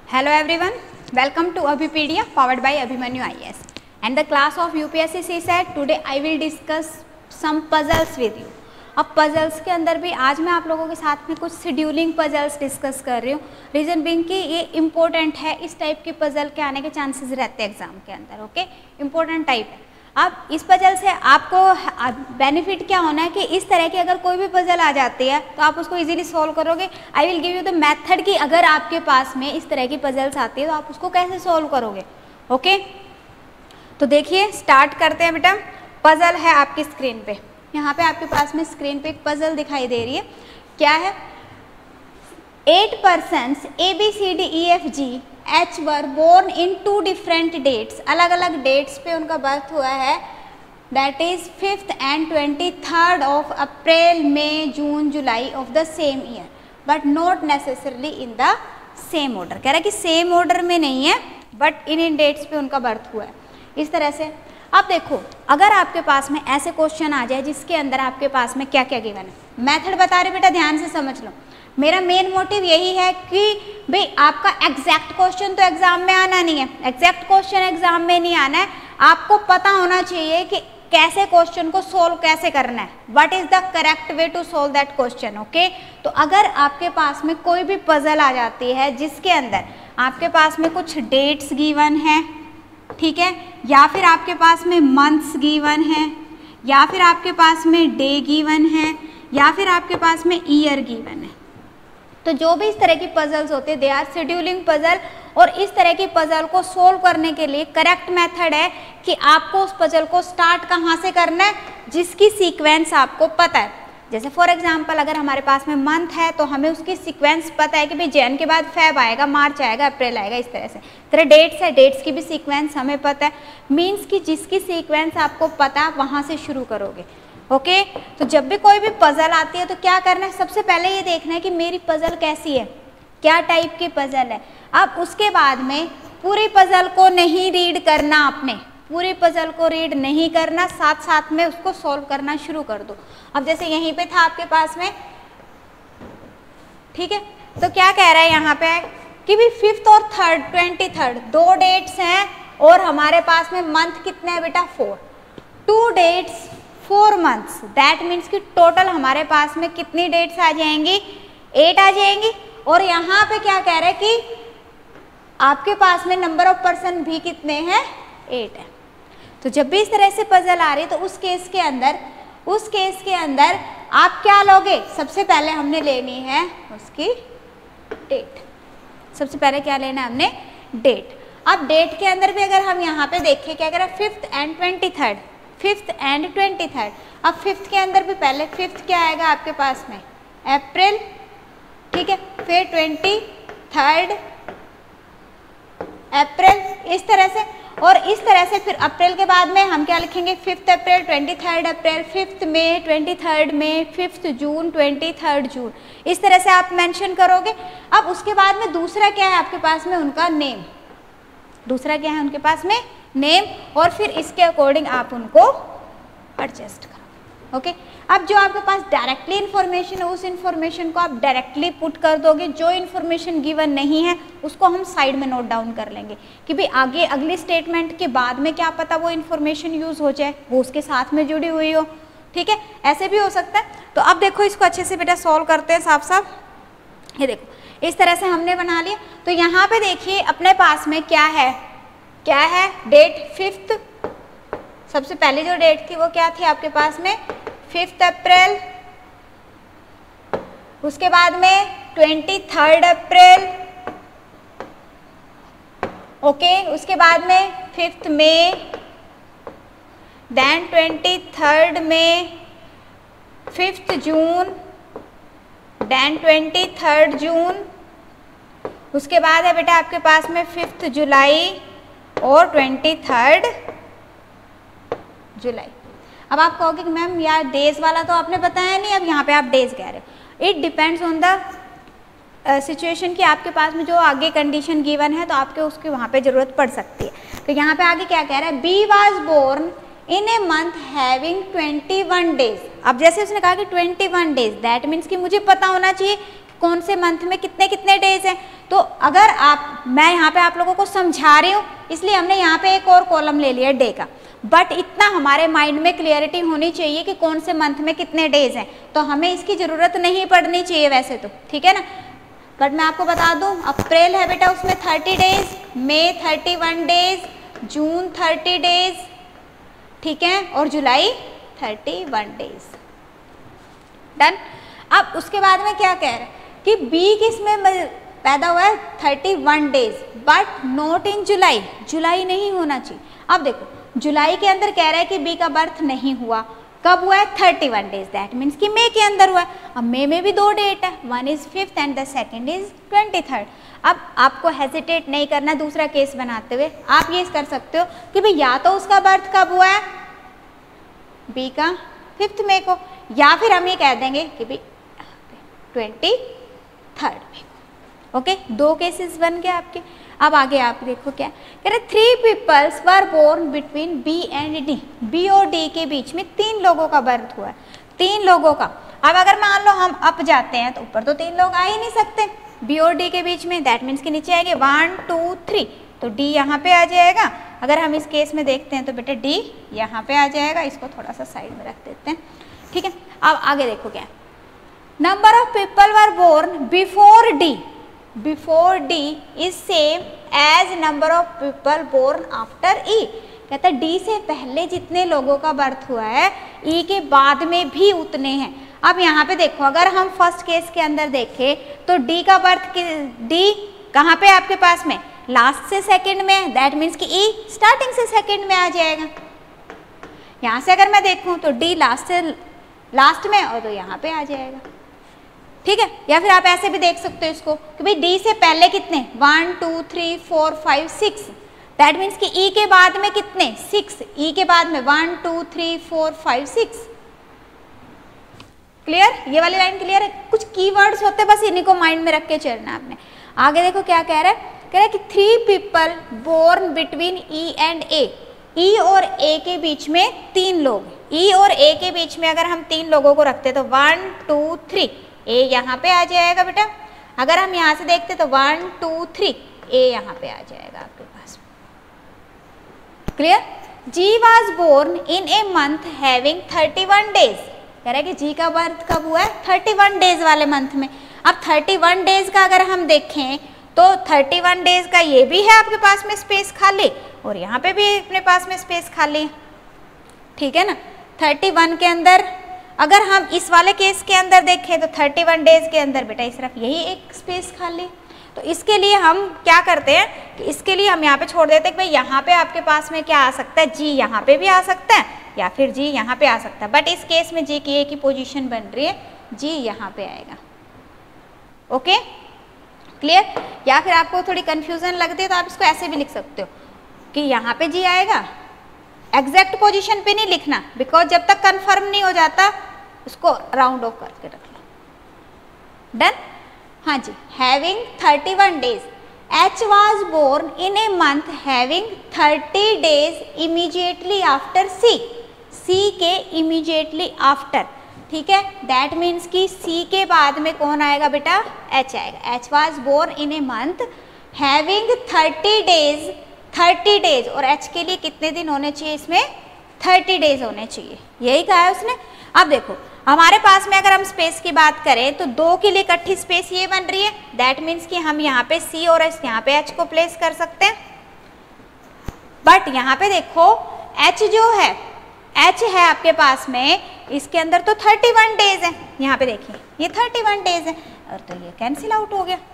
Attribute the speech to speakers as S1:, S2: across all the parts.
S1: Hello everyone, welcome to Abhipedia powered by Abhimanyu IAS and the class of UPSC CSAT. Today I will discuss some puzzles with you. अब puzzles के अंदर भी आज मैं आप लोगों के साथ में कुछ शेड्यूलिंग पजल्स डिस्कस कर रही हूँ. रीज़न बिंग कि ये इम्पोर्टेंट है, इस टाइप की पजल के आने के चांसेस रहते हैं एग्जाम के अंदर. ओके, इम्पोर्टेंट टाइप है. अब इस पजल से आपको बेनिफिट क्या होना है कि इस तरह की अगर कोई भी पजल आ जाती है तो आप उसको इजीली सॉल्व करोगे. I will give you the method कि अगर आपके पास में इस तरह की पजल्स आती है तो आप उसको कैसे सॉल्व करोगे. ओके, तो देखिए स्टार्ट करते हैं बेटा. पजल है आपकी स्क्रीन पे, यहाँ पे आपके पास में स्क्रीन पे एक पजल दिखाई दे रही है. क्या है? 8 persons ABCDEFG H were born in 2 different dates. अलग अलग डेट्स पे उनका बर्थ हुआ है. That is 5th and 23rd of April, May, June, July of the same year, but not necessarily in the same order. कह रहा है कि सेम ऑर्डर में नहीं है बट इन डेट्स पे उनका बर्थ हुआ है. इस तरह से अब देखो, अगर आपके पास में ऐसे क्वेश्चन आ जाए जिसके अंदर आपके पास में क्या क्या गिवन है. मेथड बता रहे बेटा, ध्यान से समझ लो. मेरा मेन मोटिव यही है कि भाई आपका एग्जैक्ट क्वेश्चन तो एग्जाम में आना नहीं है. एग्जैक्ट क्वेश्चन एग्जाम में नहीं आना है. आपको पता होना चाहिए कि कैसे क्वेश्चन को सोल्व कैसे करना है. What is the correct way to solve that question. Okay, तो अगर आपके पास में कोई भी पजल आ जाती है जिसके अंदर आपके पास में कुछ डेट्स गिवन है, ठीक है, या फिर आपके पास में मंथ्स गिवन है, या फिर आपके पास में डे गिवन है, या फिर आपके पास में ईयर गिवन है, तो जो भी इस तरह की पजल्स होते हैं दे आर शेड्यूलिंग पजल. और इस तरह की पजल को सोल्व करने के लिए करेक्ट मेथड है कि आपको उस पजल को स्टार्ट कहाँ से करना है जिसकी सीक्वेंस आपको पता है. जैसे फॉर एग्जांपल अगर हमारे पास में मंथ है तो हमें उसकी सीक्वेंस पता है कि भाई जैन के बाद फेब आएगा, मार्च आएगा, अप्रैल आएगा. इस तरह से तरह डेट्स है, डेट्स की भी सीक्वेंस हमें पता है. मीन्स कि जिसकी सीक्वेंस आपको पता है वहाँ से शुरू करोगे. ओके, तो जब भी कोई भी पजल आती है तो क्या करना है, सबसे पहले ये देखना है कि मेरी पजल कैसी है, क्या टाइप की पजल है. अब उसके बाद में पूरी पजल को नहीं रीड करना, आपने पूरी पजल को रीड नहीं करना, साथ साथ में उसको सॉल्व करना शुरू कर दो. अब जैसे यहीं पे था आपके पास में, ठीक है, तो क्या कह रहा है यहाँ पे कि भी 5th और 3rd 23rd 2 डेट्स हैं और हमारे पास में मंथ कितने हैं बेटा 4. 2 डेट्स 4 मंथ्स. दैट मीन्स कि टोटल हमारे पास में कितनी डेट्स आ जाएंगी, 8 आ जाएंगी. और यहाँ पे क्या कह रहे हैं कि आपके पास में नंबर ऑफ पर्सन भी कितने हैं, 8 है. तो जब भी इस तरह से पजल आ रही है तो उस केस के अंदर आप क्या लोगे, सबसे पहले हमने लेनी है उसकी डेट. सबसे पहले क्या लेना है हमने, डेट. अब डेट के अंदर भी अगर हम यहाँ पे देखें क्या कह रहा है 5th and 23rd, 5th and 23rd. अब 5th के अंदर भी पहले 5th क्या आएगा आपके पास में, अप्रैल, ठीक है, फिर 23rd अप्रैल, इस तरह से. और इस तरह से फिर अप्रैल के बाद में हम क्या लिखेंगे, 5th अप्रैल, 23rd अप्रैल, 5th मई, 23rd मई, 5th जून, 23rd जून. इस तरह से आप मेंशन करोगे. अब उसके बाद में दूसरा क्या है आपके पास में, उनका नेम. दूसरा क्या है उनके पास में, नेम. और फिर इसके अकॉर्डिंग आप उनको एडजस्ट करो. ओके, अब जो आपके पास डायरेक्टली इन्फॉर्मेशन है उस इन्फॉर्मेशन को आप डायरेक्टली पुट कर दोगे. जो इन्फॉर्मेशन गिवन नहीं है उसको हम साइड में नोट डाउन कर लेंगे कि भाई आगे अगली स्टेटमेंट के बाद में क्या पता वो इन्फॉर्मेशन यूज हो जाए, वो उसके साथ में जुड़ी हुई हो. ठीक है, ऐसे भी हो सकता है. तो अब देखो इसको अच्छे से बेटा सॉल्व करते हैं साफ साफ. ये देखो इस तरह से हमने बना लिया. तो यहाँ पे देखिए अपने पास में क्या है, डेट 5th. सबसे पहले जो डेट थी वो क्या थी आपके पास में, 5th अप्रैल. उसके बाद में 23rd अप्रैल. ओके, उसके बाद में 5th मई, देन 23rd मई, 5th जून, देन 23rd जून. उसके बाद है बेटा आपके पास में 5th जुलाई और 23rd जुलाई. अब आप कहोगे कि मैम यार डेज वाला तो आपने बताया नहीं, अब यहाँ पे आप डेज कह रहे हो. It depends on the situation कि आपके पास में जो आगे कंडीशन गिवन है तो आपके उसकी वहाँ पे ज़रूरत पड़ सकती है. तो यहाँ पे आगे क्या कह रहा है, B was born in a month having 21 days. अब जैसे उसने कहा कि 21 डेज, दैट मीन्स कि मुझे पता होना चाहिए कौन से मंथ में कितने कितने डेज हैं. तो अगर मैं यहाँ पे आप लोगों को समझा रही हूँ इसलिए हमने यहाँ पे एक और कॉलम ले लिया डे का, बट इतना हमारे माइंड में क्लियरिटी होनी चाहिए कि कौन से मंथ में कितने डेज हैं, तो हमें इसकी ज़रूरत नहीं पड़नी चाहिए वैसे तो, ठीक है ना। बट मैं आपको बता दूं अप्रैल है बेटा उसमें 30 days, May 31 days, June 30 days, ठीक है, और जुलाई 31 डेज। डन। अब उसके बाद में क्या कह रहे हैं कि बी किसमें पैदा हुआ है 31 days, but not in July, जुलाई नहीं होना चाहिए। अब देखो जुलाई के अंदर कह रहा है कि बी का बर्थ नहीं हुआ, कब हुआ है 31 डेज, दैट मीन्स कि मई के अंदर हुआ है। अब मई में भी 2 डेट है, one is 5th and the second is 23rd। अब आपको हेजिटेट नहीं करना दूसरा केस बनाते हुए, आप ये कर सकते हो कि भाई या तो उसका बर्थ कब हुआ है बी का 5th मई को, या फिर हम ये कह देंगे कि भाई 23rd मई को। ओके, 2 केसेस बन गए आपके। अब आगे आप देखो क्या कह रहे, 3 peoples were born between B and D, B और डी के बीच में 3 लोगों का बर्थ हुआ है, 3 लोगों का। अब अगर मान लो हम अप जाते हैं तो ऊपर तो 3 लोग आ ही नहीं सकते बी और डी के बीच में, दैट मीन्स के नीचे आएंगे 1 2 3, तो डी यहाँ पे आ जाएगा। अगर हम इस केस में देखते हैं तो बेटा डी यहाँ पे आ जाएगा, इसको थोड़ा सा साइड में रख देते हैं, ठीक है। अब आगे देखो क्या, number of people were born before D, before D is same as number of people born after E. कहता है डी से पहले जितने लोगों का बर्थ हुआ है ई के बाद में भी उतने हैं। अब यहाँ पे देखो अगर हम फर्स्ट केस के अंदर देखें तो डी का बर्थ, डी कहाँ पे आपके पास में, लास्ट से सेकंड में, दैट मीन्स कि ई स्टार्टिंग से सेकंड में आ जाएगा। यहाँ से अगर मैं देखूँ तो डी लास्ट से लास्ट में और तो यहाँ पे आ जाएगा, ठीक है। या फिर आप ऐसे भी देख सकते हो इसको कि भाई डी से पहले कितने 1 2 3 4 5 6, दैट मीन्स कि ई के बाद में कितने 6, ई के बाद में 1 2 3 4 5 6। क्लियर, ये वाली लाइन क्लियर है। कुछ कीवर्ड्स होते हैं बस इन्हीं को माइंड में रख के चलना आपने। आगे देखो क्या कह रहा है, कह रहा है कि 3 people born between E and A, E और ए के बीच में 3 लोग, ई और ए के बीच में अगर हम 3 लोगों को रखते तो 1 2 3, ए यहाँ पे आ जाएगा बेटा। अगर हम यहाँ से देखते तो 1 2 3, ए यहाँ पे आ जाएगा आपके पास। Clear. G was born in a month having 31 days, कह रहा है कि जी का बर्थ कब हुआ है 31 डेज वाले मंथ में। अब 31 डेज का अगर हम देखें तो 31 डेज का ये भी है आपके पास में स्पेस खाली और यहाँ पे भी अपने पास में स्पेस खाली, ठीक है ना। 31 के अंदर अगर हम इस वाले केस के अंदर देखें तो 31 डेज के अंदर बेटा सिर्फ यही एक स्पेस खाली, तो इसके लिए हम क्या करते हैं कि इसके लिए हम यहाँ पे छोड़ देते हैं कि भाई यहाँ पे आपके पास में क्या आ सकता है, जी यहाँ पे भी आ सकता है या फिर जी यहाँ पे आ सकता है, बट इस केस में जी की एक ही पोजीशन बन रही है, जी यहाँ पे आएगा। Okay clear. या फिर आपको थोड़ी कंफ्यूजन लगती है तो आप इसको ऐसे भी लिख सकते हो कि यहाँ पे जी आएगा, एग्जैक्ट पोजीशन पे नहीं लिखना बिकॉज जब तक कंफर्म नहीं हो जाता उसको राउंड ऑफ करके रख लो। डन। हाँ जी, having 31 days, H was born in a month having 30 days immediately after C, C के इमीजिएटली आफ्टर, ठीक है। दैट मीन्स कि सी के बाद में कौन आएगा बेटा, एच आएगा। H was born in a month having 30 days, 30 days, और एच के लिए कितने दिन होने चाहिए इसमें 30 डेज होने चाहिए, यही कहा है उसने। अब देखो हमारे पास में अगर हम स्पेस की बात करें तो 2 के लिए इकट्ठी स्पेस ये बन रही है, दैट मीन्स कि हम यहाँ पे सी और एच यहाँ पे एच को प्लेस कर सकते हैं। बट यहाँ पे देखो एच जो है, एच है आपके पास में, इसके अंदर तो 31 डेज है, यहाँ पे देखिए ये 31 डेज है, और तो ये कैंसिल आउट हो गया,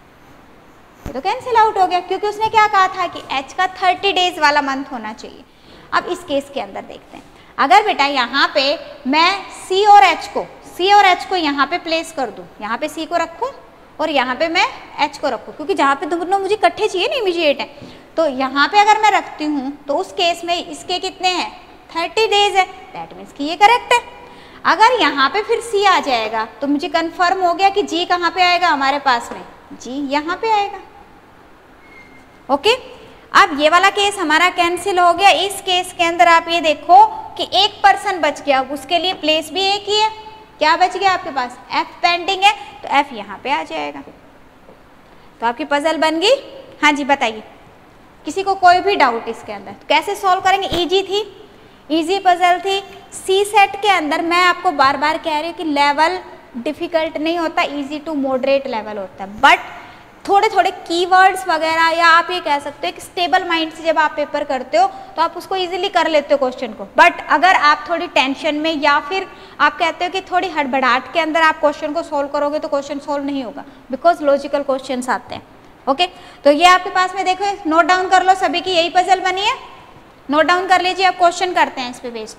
S1: ये तो कैंसिल आउट हो गया क्योंकि उसने क्या कहा था कि एच का 30 डेज वाला मंथ होना चाहिए। अब इस केस के अंदर देखते हैं, अगर बेटा यहाँ पे मैं सी और एच को यहाँ पे प्लेस कर दूँ, यहाँ पे सी को रखूँ और यहाँ पे मैं एच को रखूँ, क्योंकि जहाँ पे दोनों मुझे इकट्ठे चाहिए ना इमीडिएट है, तो यहाँ पे अगर मैं रखती हूँ तो उस केस में इसके कितने हैं 30 डेज है, दैट मीन्स कि ये करेक्ट है। अगर यहाँ पे फिर सी आ जाएगा तो मुझे कंफर्म हो गया कि जी कहाँ पे आएगा हमारे पास में, जी यहाँ पे आएगा। ओके अब ये वाला केस हमारा कैंसिल हो गया। इस केस के अंदर आप ये देखो कि एक पर्सन बच गया, उसके लिए प्लेस भी एक ही है, क्या बच गया आपके पास, एफ पेंडिंग है तो एफ यहाँ पे आ जाएगा। तो आपकी पजल बन गई। हाँ जी बताइए, किसी को कोई भी डाउट इसके अंदर? तो कैसे सॉल्व करेंगे? इजी थी, इजी पजल थी। सी सेट के अंदर मैं आपको बार बार कह रही हूँ कि लेवल डिफिकल्ट नहीं होता, इजी टू मॉडरेट लेवल होता है, बट थोड़े थोड़े कीवर्ड्स वगैरह, या आप ये कह सकते हो कि स्टेबल माइंड से जब आप पेपर करते हो तो आप उसको इजीली कर लेते हो क्वेश्चन को। बट अगर आप थोड़ी टेंशन में या फिर आप कहते हो कि थोड़ी हड़बड़ाहट के अंदर आप क्वेश्चन को सोल्व करोगे तो क्वेश्चन सोल्व नहीं होगा, बिकॉज लॉजिकल क्वेश्चंस आते हैं। ओके, तो ये आपके पास में देखो, नोट डाउन कर लो, सभी की यही पजल बनी है, नोट डाउन कर लीजिए। अब क्वेश्चन करते हैं इस पे बेस्ड।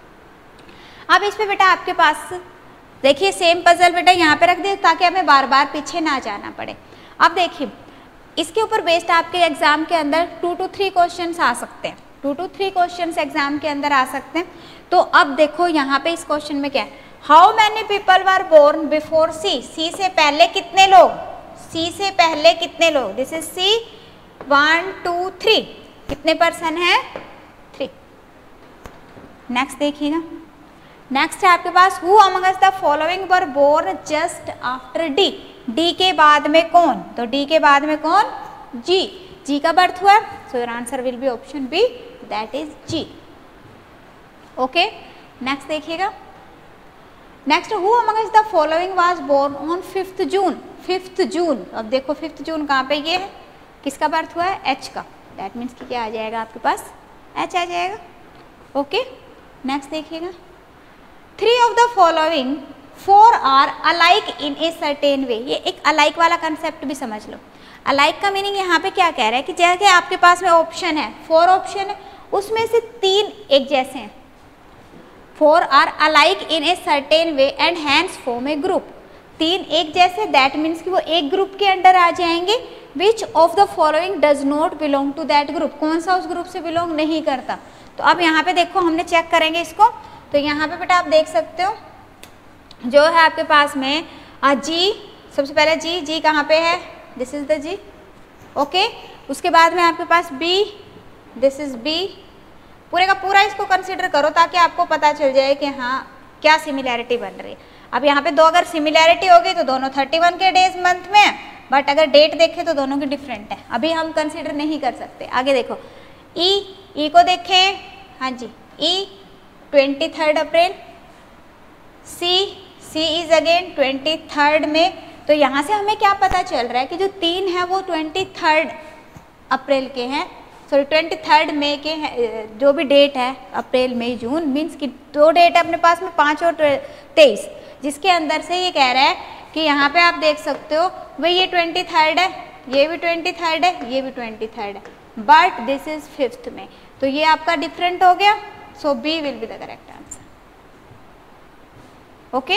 S1: अब इस पे बेटा आपके पास देखिए सेम पजल बेटा यहाँ पे रख दे ताकि हमें बार बार पीछे ना जाना पड़े। अब देखिए इसके ऊपर बेस्ड आपके एग्जाम के अंदर 2 to 3 क्वेश्चंस आ सकते हैं, 2 to 3 क्वेश्चंस एग्जाम के अंदर आ सकते हैं। तो अब देखो यहाँ पे इस क्वेश्चन में क्या है, how many people were born before C, C से पहले कितने लोग, सी से पहले कितने लोग, दिस इज सी 1 2 3, कितने पर्सन है 3। नेक्स्ट देखिएगा, नेक्स्ट है आपके पास who amongst the following were born just after D, D के बाद में कौन, तो डी के बाद में कौन, जी, जी का बर्थ हुआ, so your answer will be option B, that is G. Okay, next देखिएगा, next who amongst the following was born on 5th June, 5th June. अब देखो 5th जून कहाँ पे ये है, किसका बर्थ हुआ है, एच का, दैट मीन्स कि क्या आ जाएगा आपके पास, एच आ जाएगा। ओके, नेक्स्ट देखिएगा, 3 of the following 4 are alike in a certain way, ये एक अलाइक वाला कंसेप्ट भी समझ लो। अलाइक का मीनिंग यहाँ पे क्या कह रहा है कि जैसे आपके पास में ऑप्शन है, 4 ऑप्शन है, उसमें से 3 एक जैसे हैं, 4 are alike in a certain way and hence form a group, 3 एक जैसे, दैट मीन्स कि वो एक ग्रुप के अंडर आ जाएंगे। Which of the following does not belong to that group, कौन सा उस ग्रुप से बिलोंग नहीं करता। तो अब यहाँ पे देखो हमने चेक करेंगे इसको, तो यहाँ पे बेटा आप देख सकते हो जो है आपके पास में जी, सबसे पहले जी, जी कहाँ पे है, this is the G. Okay, उसके बाद में आपके पास बी, दिस इज बी, पूरे का पूरा इसको कंसिडर करो ताकि आपको पता चल जाए कि हाँ क्या सिमिलैरिटी बन रही है। अब यहाँ पे दो अगर सिमिलैरिटी होगी तो दोनों 31 के डेज मंथ में है, बट अगर डेट देखें तो दोनों की डिफरेंट है, अभी हम कंसिडर नहीं कर सकते। आगे देखो ई को देखें, हाँ जी, ई 23 अप्रैल, सी इज अगेन 23 में। तो यहाँ से हमें क्या पता चल रहा है कि जो 3 है वो 23 अप्रैल के हैं, सॉरी 23 मई के हैं, जो भी डेट है अप्रैल मई जून, मीन्स कि 2 डेट है अपने पास में 5 और 23, जिसके अंदर से ये कह रहा है कि यहाँ पे आप देख सकते हो भाई ये 23 है, ये भी 23 है, ये भी 23 है, बट दिस इज 5th में, तो ये आपका डिफरेंट हो गया, so B will be the correct answer. Okay,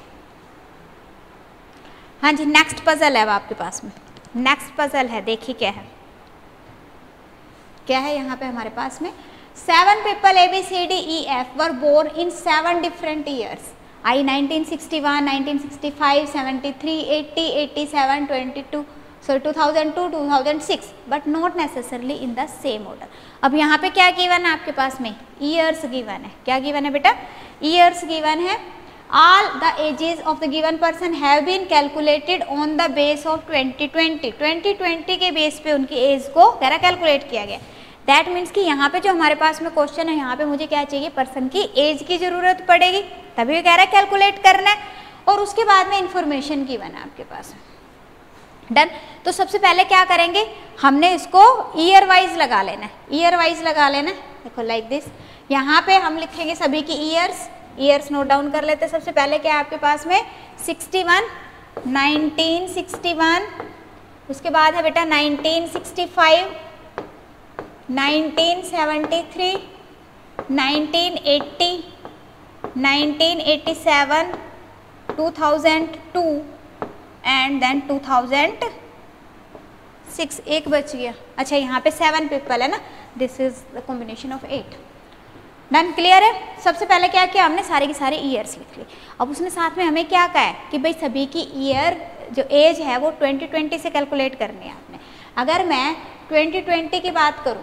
S1: हाँ जी, नेक्स्ट पजल है अब आपके पास में, नेक्स्ट पजल है, देखिए क्या है, क्या है यहाँ पे हमारे पास में 7 people ABCDEF were born in 7 different years, I 1961, 1965, 73, 80, 87, 22, so 2002, 2006, but not necessarily in the same order। अब यहाँ पे क्या गिवन है आपके पास में, ईयर्स गिवन है, क्या गिवन है बेटा, ईयर्स गिवन है। All the ages of the given person have been calculated on the base of 2020, 2020 के बेस पे उनकी एज को कह कैलकुलेट किया गया। दैट मीन्स कि यहाँ पे जो हमारे पास में क्वेश्चन है, यहाँ पे मुझे क्या चाहिए, पर्सन की एज की जरूरत पड़ेगी, तभी कह रहा है कैलकुलेट करना है, और उसके बाद में इंफॉर्मेशन की बना आपके पास। डन, तो सबसे पहले क्या करेंगे, हमने इसको ईयर वाइज लगा लेना है, ईयर वाइज लगा लेना है। देखो लाइक दिस, यहाँ पे हम लिखेंगे सभी की ईयर्स, ईयर्स नोट डाउन कर लेते हैं। सबसे पहले क्या है आपके पास में 61, 1961, उसके बाद है बेटा 1965, 1973, 1980, 1987, 2002 एंड देन 2006। एक बच गया, अच्छा यहाँ पे 7 people है ना, this is the combination of 8। Done, clear है। सबसे पहले क्या किया हमने, सारे की सारे ईयर्स लिख ली। अब उसने साथ में हमें क्या कहा है कि भाई सभी की ईयर जो एज है वो 2020 से कैलकुलेट करनी है आपने। अगर मैं 2020 की बात करूं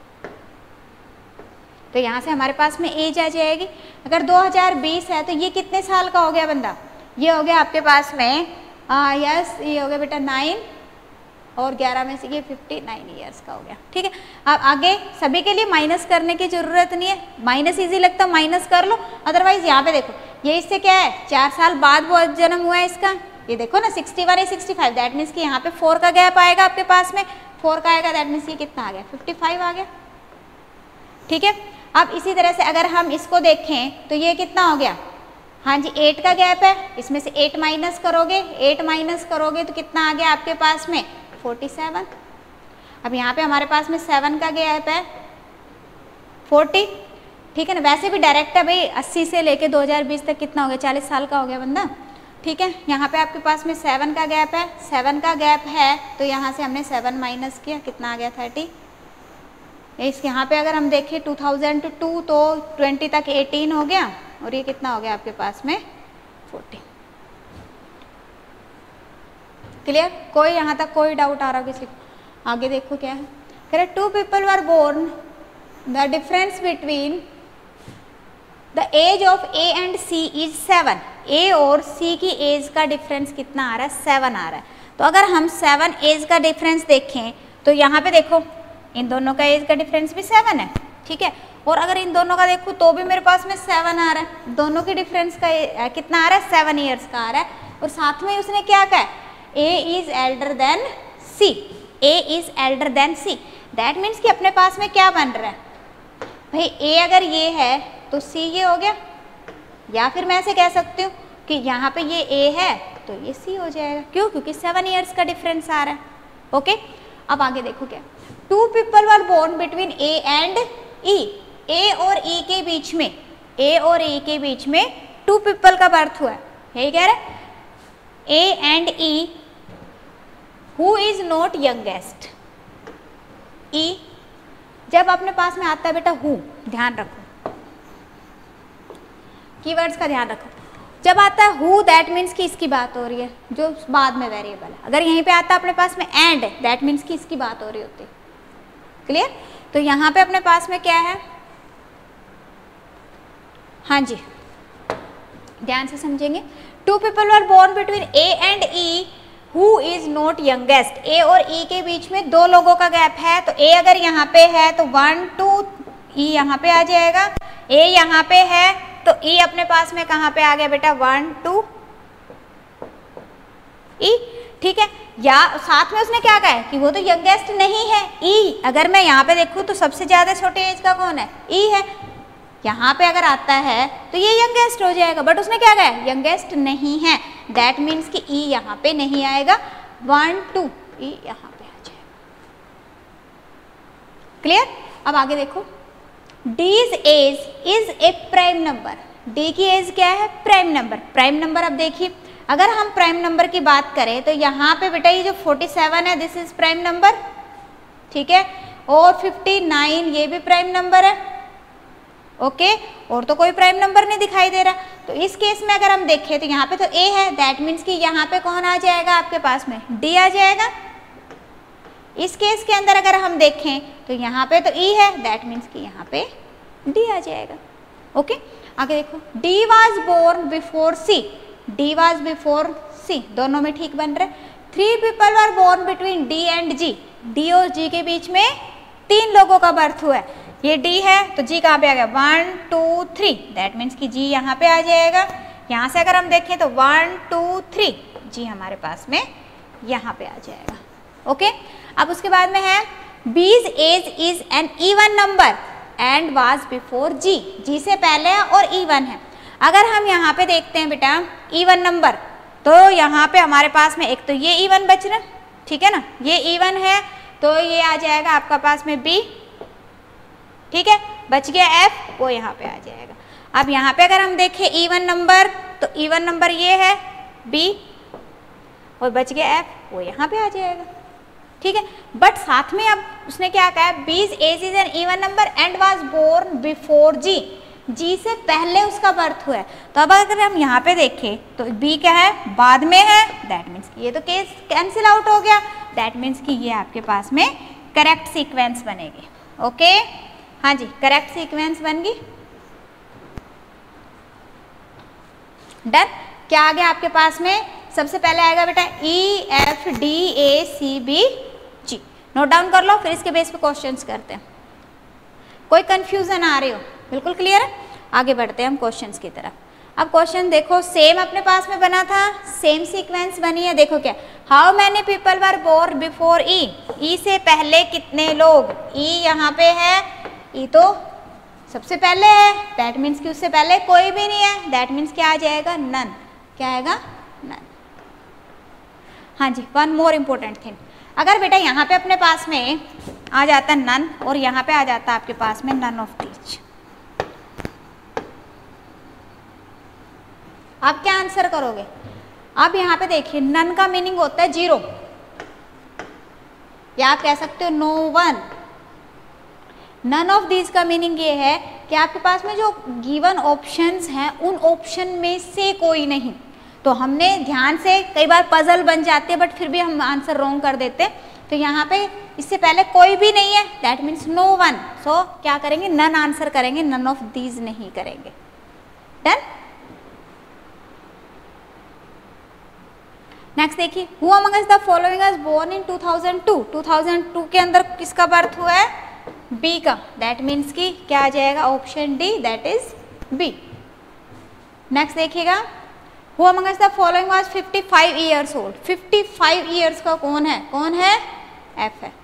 S1: तो यहाँ से हमारे पास में एज आ जाएगी। अगर 2020 है तो ये कितने साल का हो गया बंदा, ये हो गया आपके पास में यस, ये हो गया बेटा 9 और 11 में से ये 59 ईयर्स का हो गया। ठीक है, अब आगे सभी के लिए माइनस करने की जरूरत नहीं है, माइनस इजी लगता है माइनस कर लो, अदरवाइज यहाँ पे देखो ये इससे क्या है 4 साल बाद वो जन्म हुआ है इसका, ये देखो ना 61 या 65, दैट मीन्स कि यहाँ पे 4 का गैप आएगा आपके पास में, 4 का आएगा, दैट मीन्स ये कितना आ गया 55 आ गया। ठीक है, अब इसी तरह से अगर हम इसको देखें तो ये कितना हो गया, हाँ जी 8 का गैप है, इसमें से 8 माइनस करोगे, 8 माइनस करोगे तो कितना आ गया आपके पास में 47। अब यहाँ पे हमारे पास में 7 का गैप है 40। ठीक है ना, वैसे भी डायरेक्ट है भाई 80 से लेके 2020 तक कितना हो गया 40 साल का हो गया बंदा। ठीक है, यहाँ पे आपके पास में 7 का गैप है, 7 का गैप है तो यहाँ से हमने 7 माइनस किया, कितना आ गया 30। इस यहाँ पे अगर हम देखें 2002 तो 20 तक 18 हो गया और ये कितना हो गया आपके पास में 40। क्लियर, कोई यहाँ तक कोई डाउट आ रहा किसी को? आगे देखो क्या है, कह रहे 2 people were born, the difference between the age of A and C is 7। A और C की एज का डिफरेंस कितना आ रहा है 7 आ रहा है। तो अगर हम 7 एज का डिफरेंस देखें तो यहाँ पे देखो इन दोनों का एज का डिफरेंस भी 7 है। ठीक है, और अगर इन दोनों का देखूँ तो भी मेरे पास में 7 आ रहा है, दोनों के डिफरेंस का कितना आ रहा है 7 ईयर्स का आ रहा है। और साथ में उसने क्या कहा है A is elder than C, A is elder than C, that means कि अपने पास में क्या बन रहा है भाई A अगर ये है तो C ये हो गया, या फिर मैं ऐसे कह सकती हूँ कि यहाँ पे ये A है तो ये C हो जाएगा, क्यों, क्योंकि 7 ईयर्स का डिफरेंस आ रहा है। ओके, अब आगे देखो क्या, 2 people were born between A and E, A और E के बीच में, A और E के बीच में 2 people का बर्थ हुआ है, यही कह रहा है A and E, who is not youngest। E जब अपने पास में आता है बेटा who, ध्यान रखो कीवर्ड्स का ध्यान रखो, जब आता है who दैट मीन्स कि इसकी बात हो रही है जो बाद में वेरिएबल है, अगर यहीं पे आता है अपने पास में and दैट मीन्स कि इसकी बात हो रही होती है। क्लियर, तो यहाँ पे अपने पास में क्या है, हाँ जी ध्यान से समझेंगे, 2 people were born between A and E, who is not youngest। A और E के बीच में 2 लोगों का गैप है, तो A अगर यहाँ पे है तो 1 2 E यहाँ पे आ जाएगा, A यहाँ पे है तो E अपने पास में कहाँ पे आ गया बेटा 1 2 E। ठीक है, या साथ में उसने क्या कहा है कि वो तो यंगेस्ट नहीं है E, अगर मैं यहाँ पे देखूँ तो सबसे ज्यादा छोटे एज का कौन है E है, यहाँ पे अगर आता है तो ये यंगेस्ट हो जाएगा, बट उसने क्या कहा है यंगेस्ट नहीं है, दैट मीन्स कि E यहाँ पे नहीं आएगा, 1 2 E यहाँ पे आ जाएगा। क्लियर, अब आगे देखो, D's age is a prime number, D की एज क्या है प्राइम नंबर। प्राइम नंबर अब देखिए, अगर हम प्राइम नंबर की बात करें तो यहाँ पे बेटा ये जो 47 है दिस इज प्राइम नंबर। ठीक है, और 59 ये भी प्राइम नंबर है। ओके, और तो कोई प्राइम नंबर नहीं दिखाई दे रहा, तो इस केस में अगर हम देखें तो यहाँ पे तो A है, दैट मीन्स कि यहाँ पे कौन आ जाएगा आपके पास में D आ जाएगा। इस केस के अंदर अगर हम देखें तो यहाँ पे तो E है, दैट मीन्स कि यहाँ पे D आ जाएगा। ओके, आगे देखो, D was born before C, D was before C, दोनों में ठीक बन रहे। 3 people were born between D and G, D और G के बीच में 3 लोगों का बर्थ हुआ है, ये D है तो G कहाँ पे आ गया 1 2 3, दैट मीन्स कि G यहाँ पे आ जाएगा। यहाँ से अगर हम देखें तो 1 2 3 G हमारे पास में यहाँ पे आ जाएगा। ओके, अब उसके बाद में है B's age is an even number and was before G, G से पहले है और इवन है। अगर हम यहाँ पे देखते हैं बेटा इवन नंबर, तो यहाँ पे हमारे पास में एक तो ये इवन बच रहा है, ठीक है ना, ये इवन है तो ये आ जाएगा आपका पास में B। ठीक है, बच गया F, वो यहाँ पे आ जाएगा। अब यहाँ पे अगर हम देखें इवन नंबर, तो इवन नंबर ये है B और बच गया F, वो यहाँ पे आ जाएगा। ठीक है, बट साथ में अब उसने क्या कहा है, B's age is an even number and was born before G, G से पहले उसका बर्थ हुआ है। तो अब अगर हम यहाँ पे देखें तो B क्या है बाद में है, दैट मीन्स ये तो केस कैंसिल आउट हो गया, दैट मीन्स कि ये आपके पास में करेक्ट सीक्वेंस बनेगी। ओके, हाँ जी करेक्ट सीक्वेंस बन गई। डन, क्या आ गया आपके पास में सबसे पहले आएगा बेटा EFDACBG। नोट डाउन कर लो, फिर इसके बेस पे क्वेश्चंस करते हैं। कोई कंफ्यूजन आ रही हो? बिल्कुल क्लियर है। आगे बढ़ते हैं हम क्वेश्चंस की तरफ। अब क्वेश्चन देखो, सेम अपने पास में बना था, सेम सीक्वेंस बनी है। देखो क्या, how many people were born before E, E से पहले कितने लोग, ई यहाँ पे है, ई तो सबसे पहले है, दैट मीन्स कि उससे पहले कोई भी नहीं है, दैट मीन्स क्या आ जाएगा, नन। क्या आएगा, नन। हाँ जी, वन मोर इम्पोर्टेंट थिंग, अगर बेटा यहाँ पे अपने पास में आ जाता नन और यहाँ पे आ जाता आपके पास में नन ऑफ दीज, आप क्या आंसर करोगे? अब यहाँ पे देखिए, नन का मीनिंग होता है जीरो, या आप कह सकते हो no one. None of these का मीनिंग ये है कि आपके पास में जो गिवन ऑप्शंस हैं उन ऑप्शन में से कोई नहीं। तो हमने ध्यान से, कई बार पजल बन जाती है बट फिर भी हम आंसर रॉन्ग कर देते हैं, तो यहाँ पे इससे पहले कोई भी नहीं है, that means no one. So क्या करेंगे, नन आंसर करेंगे, नन ऑफ दीज नहीं करेंगे। डन। नेक्स्ट देखिए, who amongst the following was born in 2002, 2002 के अंदर किसका बर्थ हुआ है, बी का, दैट मीन्स कि क्या आ जाएगा, option D, that is B. Next देखिएगा, who amongst the following was 55 years old, 55 years का कौन है, कौन है, एफ है।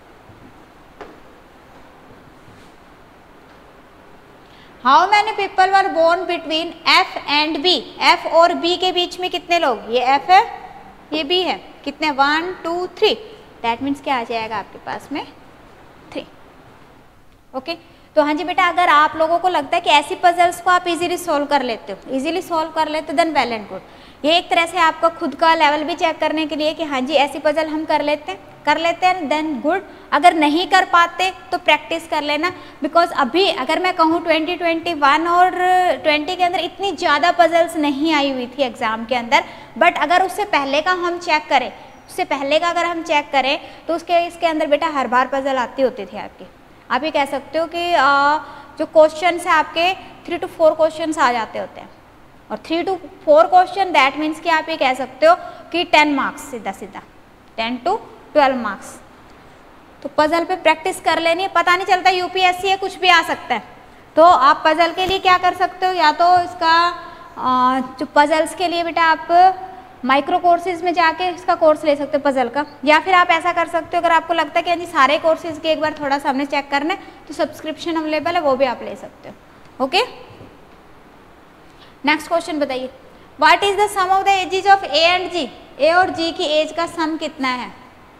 S1: How many people were born between F and B, F और बी के बीच में कितने लोग, ये एफ है, ये बी है, कितने, 1 2 3, दैट मीन्स क्या आ जाएगा आपके पास में 3। ओके, तो हाँ जी बेटा, अगर आप लोगों को लगता है कि ऐसी पजल्स को आप इजीली सॉल्व कर लेते हो, इजीली सॉल्व कर लेते हो, देन वेल एंड गुड। ये एक तरह से आपका खुद का लेवल भी चेक करने के लिए कि हाँ जी ऐसी पजल हम कर लेते हैं, देन गुड। अगर नहीं कर पाते तो प्रैक्टिस कर लेना, बिकॉज अभी अगर मैं कहूँ 2021 और 20 के अंदर इतनी ज़्यादा पजल्स नहीं आई हुई थी एग्ज़ाम के अंदर, बट अगर उससे पहले का हम चेक करें, उससे पहले का अगर हम चेक करें तो इसके अंदर बेटा हर बार पजल आती होती थी आपकी। आप ये कह सकते हो कि जो क्वेश्चन है आपके 3 to 4 क्वेश्चन आ जाते होते हैं, और 3 to 4 क्वेश्चन, दैट मीन्स कि आप ये कह सकते हो कि 10 मार्क्स, सीधा सीधा 10 to 12 मार्क्स। तो पजल पे प्रैक्टिस कर लेनी है, पता नहीं चलता यूपीएससी है, कुछ भी आ सकता है। तो आप पजल के लिए क्या कर सकते हो, या तो इसका जो पजल्स के लिए बेटा आप माइक्रो कोर्सेज में जाके इसका कोर्स ले सकते हो पजल का, या फिर आप ऐसा कर सकते हो, अगर आपको लगता है कि हाँ जी सारे कोर्सेज के एक बार थोड़ा सा हमने चेक करना है, तो सब्सक्रिप्शन अवेलेबल है, वो भी आप ले सकते हो। ओके, नेक्स्ट क्वेश्चन बताइए, what is the sum of the ages of A and G, A और जी की एज का सम कितना है।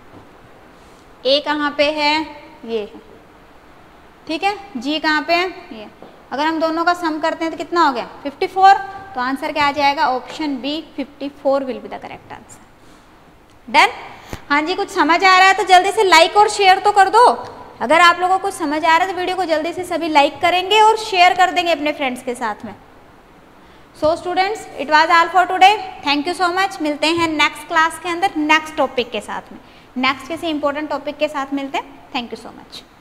S1: ए कहाँ पे है, ये है, ठीक है, जी कहाँ पे है, ये। अगर हम दोनों का सम करते हैं तो कितना हो गया, 54। तो आंसर क्या आ जाएगा, option B, 54 will be the correct answer. Done. हाँ जी, कुछ समझ आ रहा है तो जल्दी से लाइक और शेयर तो कर दो। अगर आप लोगों को कुछ समझ आ रहा है तो वीडियो को जल्दी से सभी लाइक करेंगे और शेयर कर देंगे अपने फ्रेंड्स के साथ में। So students, it was all for today, thank you so much. मिलते हैं नेक्स्ट क्लास के अंदर नेक्स्ट टॉपिक के साथ में, नेक्स्ट किसी इंपॉर्टेंट टॉपिक के साथ मिलते हैं। Thank you so much.